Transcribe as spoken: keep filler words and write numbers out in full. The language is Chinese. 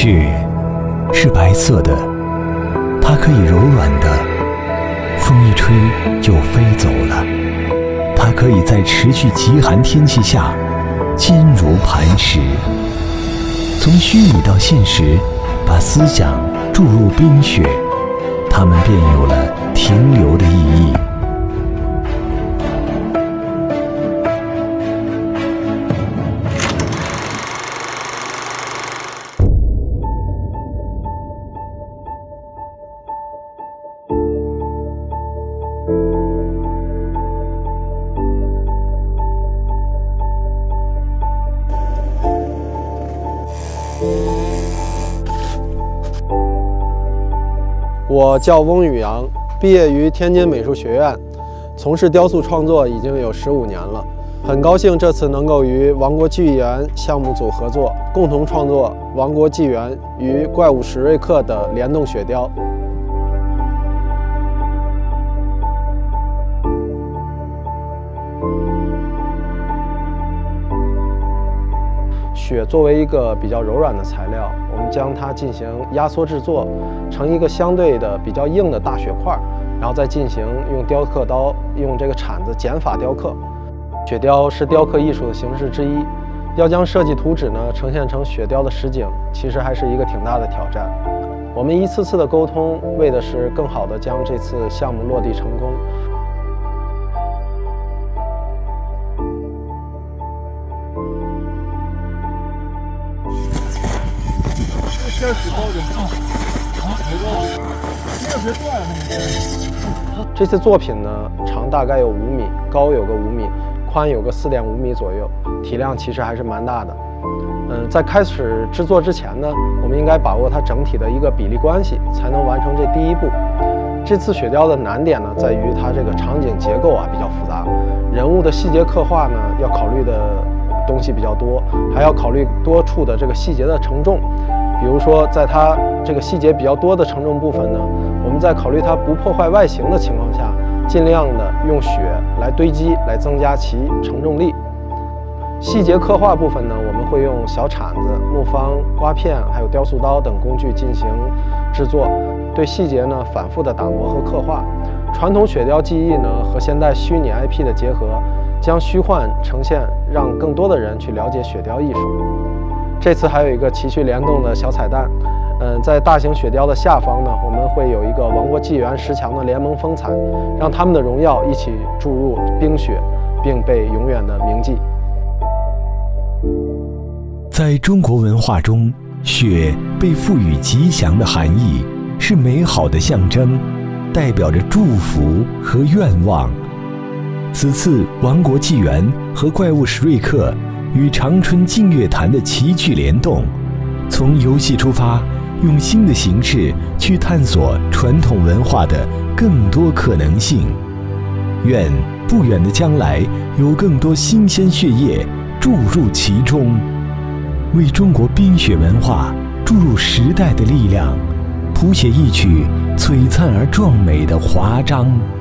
雪是白色的，它可以柔软的，风一吹就飞走了。它可以在持续极寒天气下坚如磐石。从虚拟到现实，把思想注入冰雪，它们便有了停留的意义。 我叫翁宇阳，毕业于天津美术学院，从事雕塑创作已经有十五年了。很高兴这次能够与王国纪元项目组合作，共同创作王国纪元与怪物史瑞克的联动雪雕。雪作为一个比较柔软的材料，我们将它进行压缩制作，成一个相对的比较硬的大雪块，然后再进行用雕刻刀、用这个铲子减法雕刻。雪雕是雕刻艺术的形式之一，要将设计图纸呢呈现成雪雕的实景，其实还是一个挺大的挑战。我们一次次的沟通，为的是更好的将这次项目落地成功。 先使高点，别高，别别断了。 这次作品呢，长大概有五米，高有个五米，宽有个四点五米左右，体量其实还是蛮大的。嗯，在开始制作之前呢，我们应该把握它整体的一个比例关系，才能完成这第一步。这次雪雕的难点呢，在于它这个场景结构啊比较复杂，人物的细节刻画呢要考虑的东西比较多，还要考虑多处的这个细节的承重。比如说，在它这个细节比较多的承重部分呢，我们在考虑它不破坏外形的情况下，尽量的用雪来堆积，来增加其承重力。细节刻画部分呢，我们会用小铲子、木方、刮片，还有雕塑刀等工具进行制作，对细节呢反复的打磨和刻画。传统雪雕技艺呢和现代虚拟 I P 的结合，将虚幻呈现，让更多的人去了解雪雕艺术。这次还有一个奇趣联动的小彩蛋，嗯，在大型雪雕的下方呢，我们会有一个王国纪元十强的联盟风采，让他们的荣耀一起注入冰雪，并被永远的铭记。 在中国文化中，雪被赋予吉祥的含义，是美好的象征，代表着祝福和愿望。此次王国纪元和怪物史瑞克与长春净月潭的奇趣联动，从游戏出发，用新的形式去探索传统文化的更多可能性。愿不远的将来有更多新鲜血液注入其中，为中国冰雪文化注入时代的力量，谱写一曲璀璨而壮美的华章。